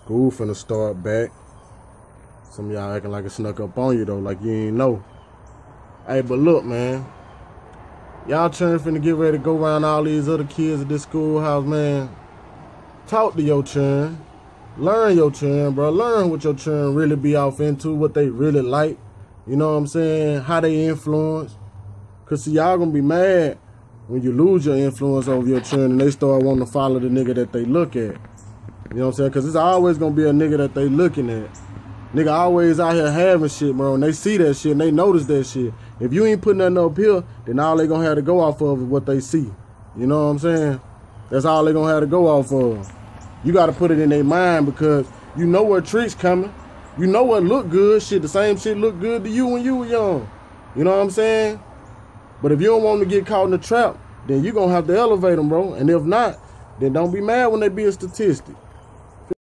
School finna start back. Some of y'all acting like it snuck up on you though, like you ain't know. Hey, but look, man. Y'all children finna get ready to go around all these other kids at this schoolhouse, man. Talk to your children. Learn your children, bro. Learn what your children really be off into, what they really like. You know what I'm saying? How they influence. Cause see, y'all gonna be mad when you lose your influence over your children and they start wanting to follow the nigga that they look at. You know what I'm saying? Cause it's always gonna be a nigga that they looking at. Nigga always out here having shit, bro, and they see that shit and they notice that shit. If you ain't putting nothing up here, then all they gonna have to go off of is what they see. You know what I'm saying? That's all they gonna have to go off of. You gotta put it in their mind because you know what tricks coming. You know what look good. Shit, the same shit look good to you when you were young. You know what I'm saying? But if you don't want to get caught in the trap, then you gonna have to elevate them, bro. And if not, then don't be mad when they be a statistic.